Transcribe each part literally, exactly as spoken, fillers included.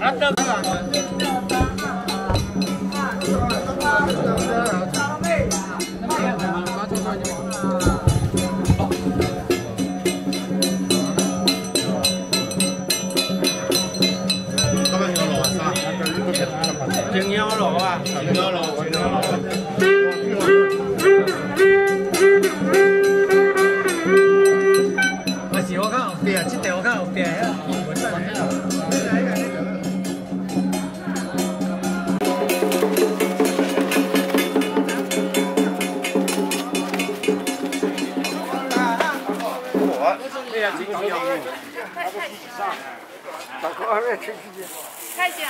青腰螺啊，青腰螺，青腰螺。我是我较后壁，这条我较后壁啊，我真系。我，哎呀，真重要。 快快上！ 大哥，来吃吃去。 开始啊！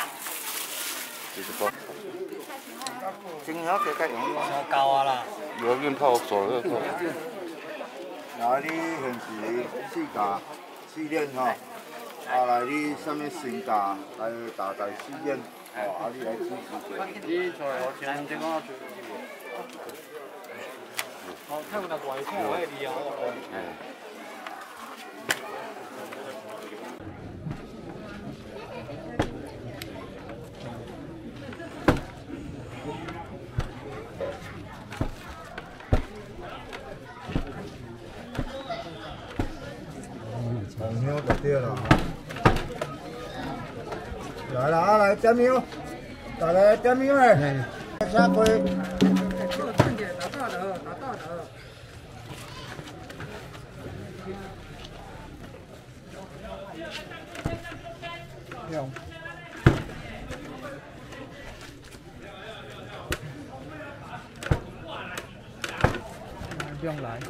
青腰给该用吗？ 够啊啦！ 有人泡手那个。 那你现时四价四年吼，啊来你什么新价来大概四年，哦，啊你来支持者。 你出来我前这个做。 好，睇我那外看我嘅理由。 红腰就对了。来啦，啊来点腰，大家点腰诶，下回。打大的，打大的。用。用来。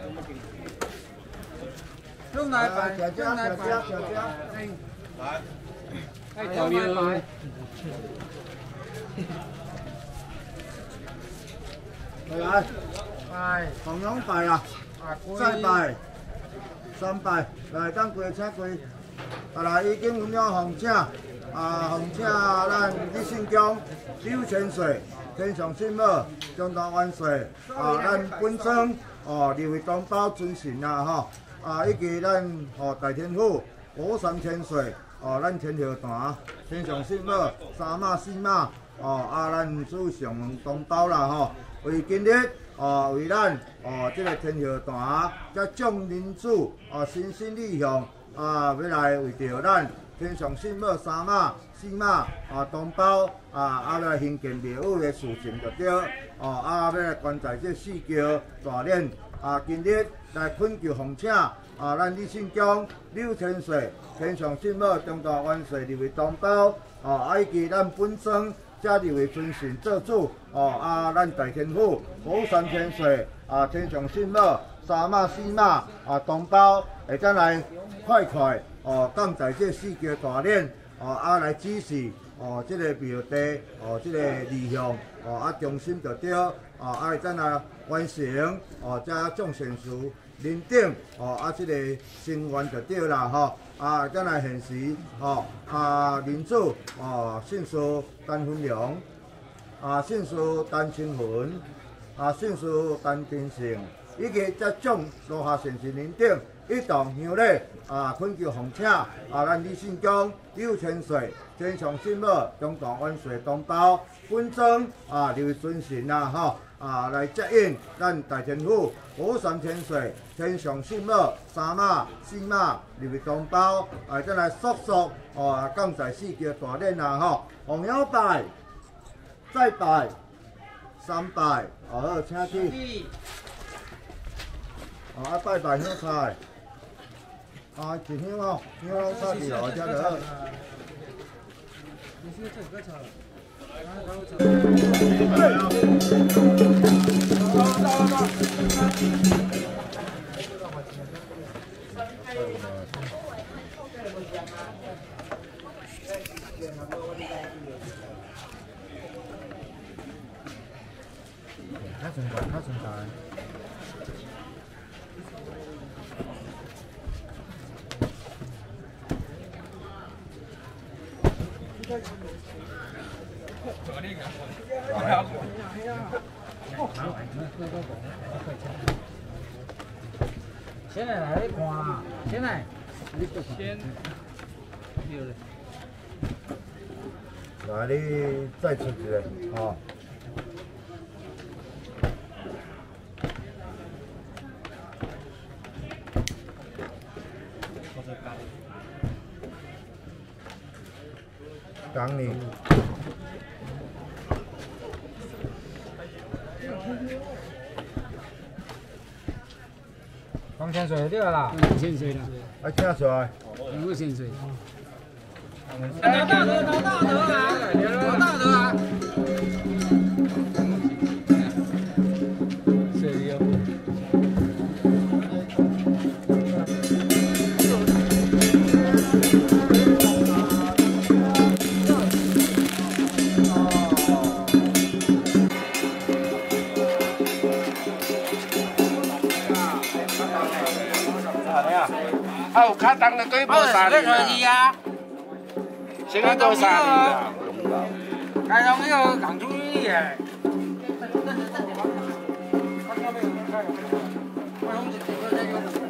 用来摆，用来摆，来，来条鱼。来，摆，同样摆啊，再摆，三摆，来，等贵请贵，啊来，已经有了红请，啊红请咱李信江、柳千岁、天上信母、中大万岁，啊咱本庄哦二位同胞尊神啊吼。 啊，以及咱吼大天父五三千岁，哦，咱天后坛天上信母三马四马，哦，啊，咱祖上同胞啦吼，为今日哦，为咱哦这个天后坛甲众人主哦心心理向啊，要来为着咱天上信母三马四马啊同胞啊，啊来兴建庙宇的事情就对，哦，啊要来关在这四桥大炼。 啊，今日来恳求奉请啊，咱李信江、柳千岁、天上信母、中大万岁二位同胞，哦，啊以及咱本庄这二位尊神做主，哦，啊，咱大天父五三千岁啊，天上信母三马四马啊同胞，会当来快快哦，降在这四桥大炼，哦，啊来指示哦，这个庙地哦，这个立向哦，啊中心就对。 哦，啊，会咱来完成哦，遮众善事认定哦，啊，即、这个成员就对啦吼，啊，咱来现时吼，啊，民主哦，姓氏单分良，啊，姓氏单清云，啊，姓氏单天成，以及遮种落下善事认定，一同向礼啊，恳求奉请啊，咱李信江、柳千岁、天上信母、中大万岁同胞，本庄啊，二位尊神啊，吼。 啊，来接应咱大天父五三千岁天上信母三马四马二位同胞，啊，再来速速哦，降在四桥大炼啊吼，红腰拜，再拜，三拜，哦好，请去。哦，啊拜拜香菜，啊一香哦，香拢插伫落遮就好。他存在，他存在。先来来看，先来，先，对嘞。 来，你再出一个，吼。讲你。 放潜水对啦， 潜水啦， 啊，请出来。 有潜水。 老大的，老大的啊，老大的啊。水哟。 啊，有卡当的可以无三年啊。 先去多三年啦。 开通那个港珠一诶。我